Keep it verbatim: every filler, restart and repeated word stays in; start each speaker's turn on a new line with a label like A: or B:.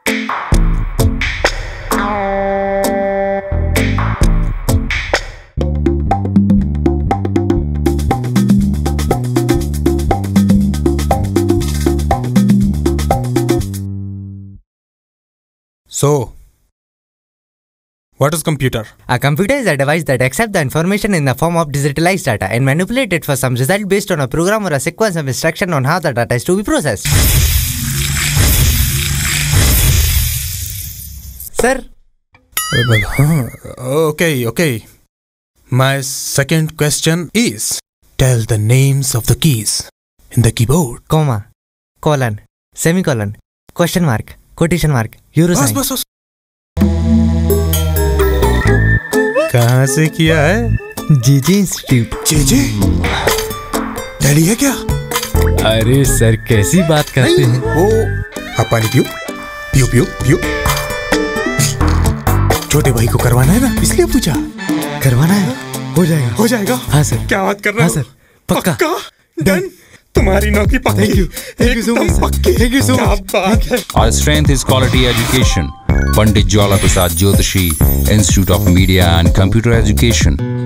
A: So, what is computer?
B: A computer is a device that accepts the information in the form of digitalized data and manipulates it for some result based on a program or a sequence of instructions on how the data is to be processed. Sir?
A: Okay, okay. My second question is, tell the names of the keys in the keyboard.
B: Comma, colon, semicolon, question mark, quotation mark, euro sign.
A: बस बस बस। कहाँ से किया है?
B: जी जी institute.
A: जी जी? दिल्ली है क्या?
B: अरे सर कैसी बात करते हैं?
A: वो आप पानी पियो, पियो पियो पियो। छोटे भाई को करवाना है ना, इसलिए पूछा।
B: करवाना है? हो जाएगा।
A: हो जाएगा?
B: हाँ सर।
A: क्या बात कर रहे हो?
B: हाँ सर। पक्का।
A: पक्का? डन। तुम्हारी नौकरी पक्की।
B: Thank you. Thank you so much, sir. Thank you so much.
A: क्या बात है?
C: Our strength is quality education. Pandit Jwala Prasad Jyotishi, Institute of Media and Computer Education.